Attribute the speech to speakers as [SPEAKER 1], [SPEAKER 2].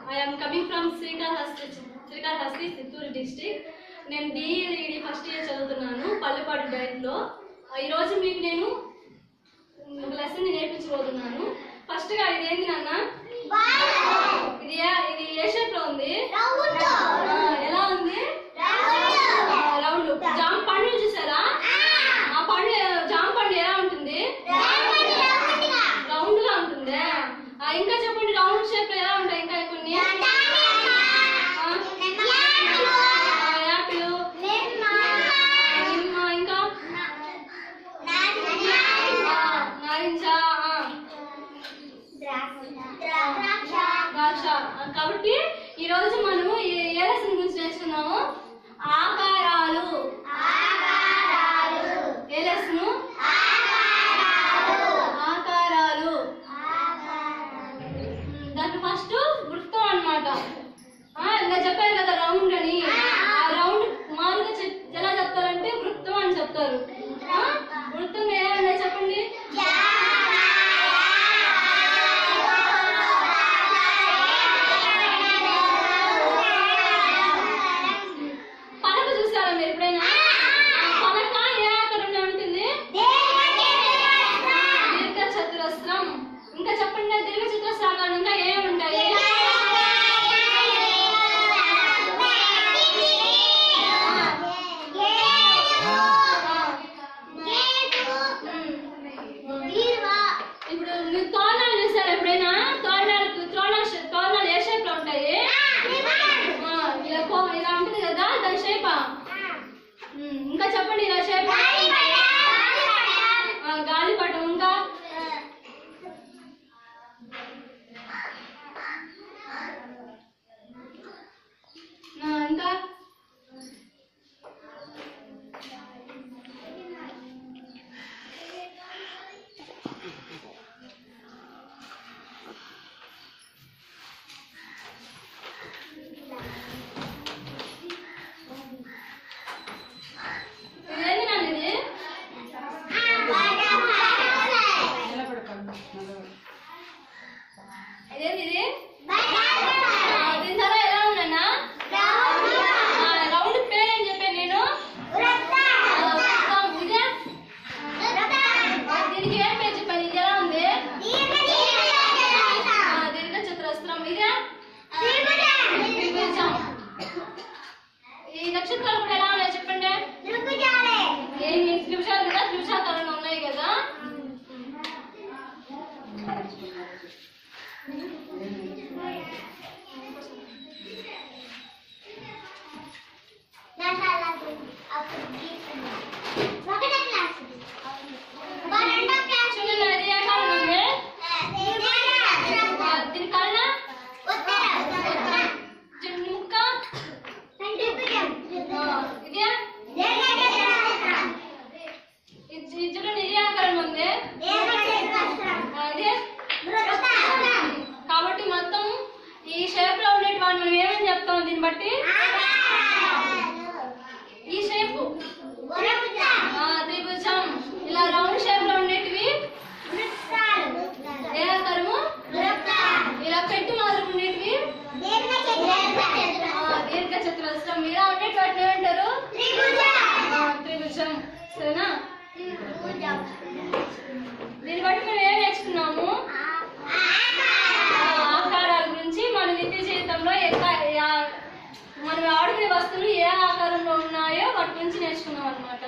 [SPEAKER 1] I am coming from Srikalahasti, Chittoor district. నేను D Ed first year చదువుతున్నాను పల్లెపాడు డైట్లో. ఈరోజు మీకు నేను ఒక లెసన్ నేర్పించబోతున్నాను. ఫస్ట్గా ఇదేంటి నాన్న? ఇది ఏ షేప్లో ఉంది? ఎలా ఉంది? రౌండ్. జామ పండు చూసారా? ఆ పండు జామ పండు ఎలా ఉంటుంది? రౌండ్గా ఉంటుంది. ఇంకా చెప్పండి, రౌండ్ షేప్ ఎలా ఉంటాయి? ఇంకా కొన్ని యాపిల్, నిమ్మ, ఇంకా నారింజ, ద్రాక్ష. కాబట్టి ఈరోజు మనము ఏ లెసన్ గురించి నేర్చుకున్నాము? ఆకారాలు. ఏ లెసను? ఆకారాలు. దాంట్లో ఫస్ట్ వృత్తం అన్నమాట. ఇలా చెప్పారు కదా రౌండ్ అని. ఆ రౌండ్ మామూలుగా ఎలా చెప్తారంటే వృత్తం అని చెప్తారు. వృత్తం ఏమన్నా చెప్పండి. పలక చూసారా మీరు ఎప్పుడైనా? పలక ఏ ఆకారంలో ఉంటుంది? దీర్ఘ చతురస్రం. ఇంకా చెప్పండి, దీర్ఘ చతురస్రాకారం ఇంకా ఏమి ఉంటాయి? ఇప్పుడు మీరు తోరణాలు చూసారు ఎప్పుడైనా? తోరణాలు ఏ షేప్ లో ఉంటాయి? ఇలా ఉంటుంది కదా, దాని షేపా? ఇంకా చెప్పండి, ఇలా షేప్. గాలిపటం. ఇంకా ఇంకా ఇదేంటి నాన్న? ఇది ఇదేంటి? ఇది దీని తర్వాత ఎలా ఉన్నా? రౌండ్ పేరు ఏం చెప్పాను నేను? ఇదే. దీనికి ఏం పేరు చెప్పాను? ఇది ఎలా ఉంది? దీర్ఘ చతురస్రం. ఇదే త్రిభుజం. ఈ నక్షత్రాలు కూడా ఎలా ఉన్నాయి చెప్పండి? త్రిభుజాలు కదా, త్రిభుజాకారంలో ఉన్నాయి కదా. చూడండి, ఏ ఆకారం ఉంది? దీని కళ్ళ ముక్క. ఇదే. ఇది చూడండి, ఏ ఆకారం ఉంది? ఇదే. కాబట్టి మొత్తం ఈ షేప్ లో ఉండేటువంటి మనం ఏమని చెప్తాం దీన్ని బట్టి? ఈ షేప్ త్రిభుజం. ఇలా రౌండ్ షేప్ లో ఉండేటివి ఏ ఆకారము? ఇలా పెట్టి మాదిరి ఉండేటివి దీర్ఘ చతురస్రం. ఇలా ఉండేటువంటి ఏమంటారు? త్రిభుజం. సరేనా? దీన్ని బట్టి మనం ఏం నేర్చుకున్నాము? ఆకారాల గురించి. మన నిత్య జీవితంలో మనం ఆడుకునే వస్తువులు ఏ ఆకారంలో ఉన్నాయో వాటి గురించి నేర్చుకున్నాం అన్నమాట.